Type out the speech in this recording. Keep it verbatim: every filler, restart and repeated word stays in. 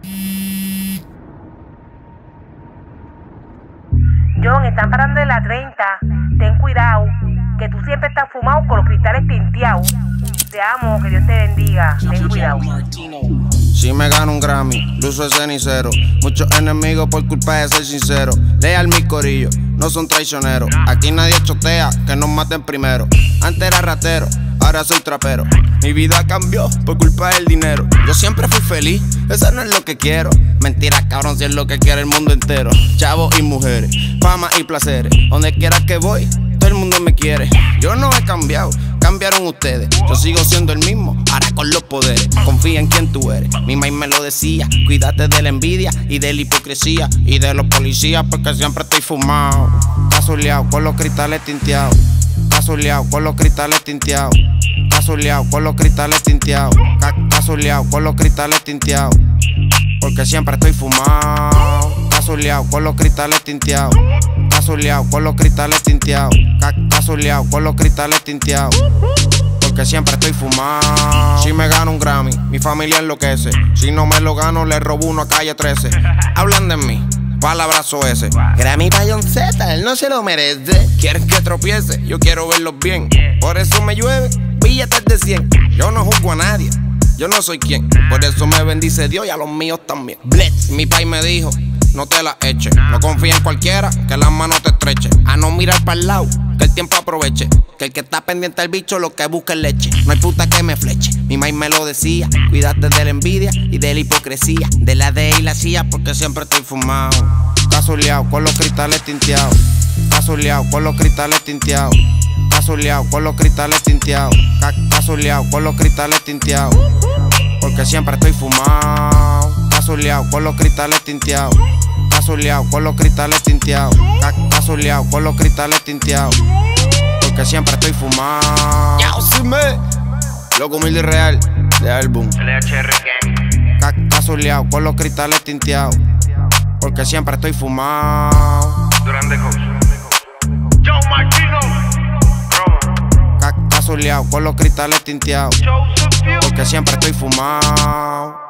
John, están parando en la treinta. Ten cuidado, que tú siempre estás fumado con los cristales tinteados. Te amo, que Dios te bendiga. Ten cuidado. Si me gano un Grammy, luzo el cenicero. Muchos enemigos por culpa de ser sincero. Leal mi corillo, no son traicioneros. Aquí nadie chotea, que nos maten primero. Antes era ratero, ahora soy trapero. Mi vida cambió por culpa del dinero. Yo siempre fui feliz, eso no es lo que quiero. Mentira, cabrón, si es lo que quiere el mundo entero. Chavos y mujeres, fama y placeres. Donde quiera que voy, todo el mundo me quiere. Yo no he cambiado, cambiaron ustedes. Yo sigo siendo el mismo, ahora con los poderes. Confía en quien tú eres, mi maíz me lo decía. Cuídate de la envidia y de la hipocresía. Y de los policías porque siempre estoy fumado. Cazuleado con los cristales tinteados. Cazuleado con los cristales tinteados. Cazuleado con los cristales tinteados. Cazuleado con los cristales tinteados. Porque siempre estoy fumado. Cazuleado con los cristales tinteados. Cazuleado con los cristales tinteados. Cazuleado con los cristales tinteados. Porque siempre estoy fumado. Si me gano un Grammy, mi familia enloquece. Si no me lo gano, le robo uno a Calle trece. Hablan de mí, palabrazo ese. Grammy pa' John Z, él no se lo merece. Quieren que tropiece, yo quiero verlos bien. Por eso me llueve, billetes de cien. Yo no juzgo a nadie, yo no soy quien. Por eso me bendice Dios y a los míos también. Blitz, mi país me dijo, no te la eches. No confía en cualquiera, que las manos te estrechen. A no mirar para el lado, que el tiempo aproveche. Que el que está pendiente al bicho, lo que busca es leche. No hay puta que me fleche, mi maíz me lo decía. Cuídate de la envidia y de la hipocresía. De la D y la C I A, porque siempre estoy fumado. Cazuleado con los cristales tinteados. Cazuleado con los cristales tinteados. Cazuleado con los cristales tinteados. Cazuleado con los cristales tinteados. Porque siempre estoy fumado. Cazuleado con los cristales tinteados. Cazuleado con los cristales tinteados. Cazuleado con los cristales tinteados. Porque siempre estoy fumado. Ya, sí me. Loco humilde y real de álbum. Cazuleado con los cristales tinteados. Porque siempre estoy fumado. Durante House. John Martino. Cazuleado con los cristales tinteados. Porque siempre estoy fumado.